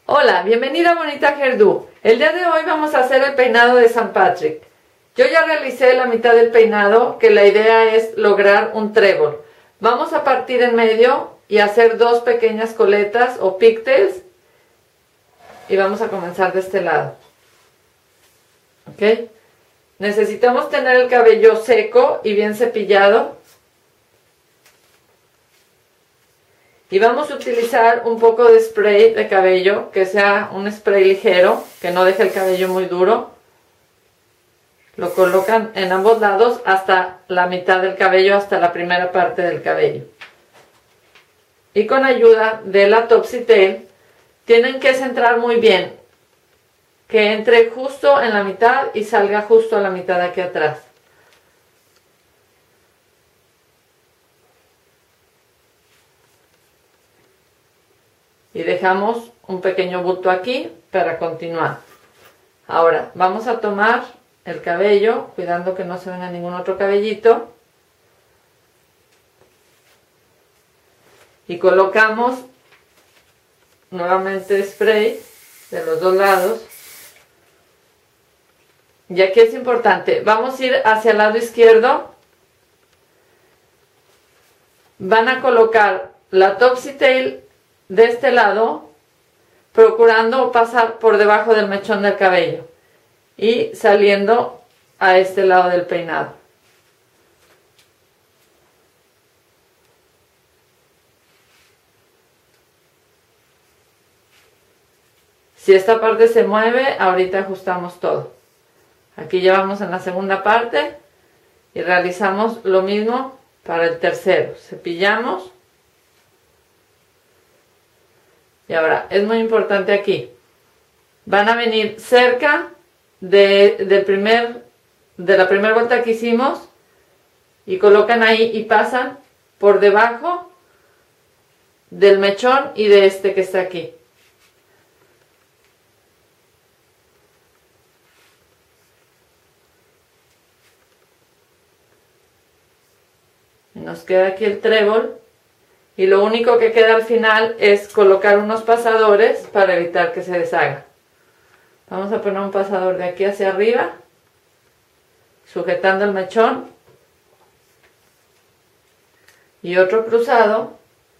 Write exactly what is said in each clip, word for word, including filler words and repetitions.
Hola, bienvenida a Bonita Hairdo. El día de hoy vamos a hacer el peinado de San Patrick. Yo ya realicé la mitad del peinado, que la idea es lograr un trébol. Vamos a partir en medio y hacer dos pequeñas coletas o pigtails. Y vamos a comenzar de este lado. ¿Ok? Necesitamos tener el cabello seco y bien cepillado. Y vamos a utilizar un poco de spray de cabello, que sea un spray ligero, que no deje el cabello muy duro. Lo colocan en ambos lados hasta la mitad del cabello, hasta la primera parte del cabello. Y con ayuda de la Topsy Tail, tienen que centrar muy bien, que entre justo en la mitad y salga justo a la mitad de aquí atrás. Y dejamos un pequeño bulto aquí para continuar. Ahora vamos a tomar el cabello, cuidando que no se venga ningún otro cabellito. Y colocamos nuevamente spray de los dos lados. Y aquí es importante, vamos a ir hacia el lado izquierdo. Van a colocar la Topsy Tail de este lado, procurando pasar por debajo del mechón del cabello y saliendo a este lado del peinado. Si esta parte se mueve, ahorita ajustamos todo. Aquí ya vamos en la segunda parte y realizamos lo mismo para el tercero. Cepillamos. Y ahora, es muy importante aquí, van a venir cerca de, del primer, de la primera vuelta que hicimos y colocan ahí y pasan por debajo del mechón y de este que está aquí. Y nos queda aquí el trébol. Y lo único que queda al final es colocar unos pasadores para evitar que se deshaga. Vamos a poner un pasador de aquí hacia arriba, sujetando el mechón. Y otro cruzado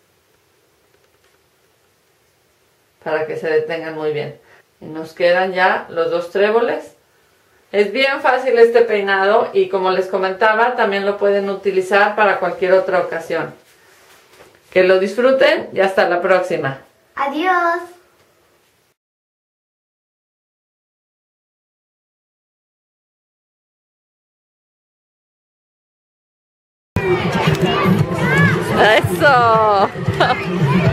para que se detengan muy bien. Y nos quedan ya los dos tréboles. Es bien fácil este peinado y, como les comentaba, también lo pueden utilizar para cualquier otra ocasión. Que lo disfruten y hasta la próxima. Adiós. ¡Eso!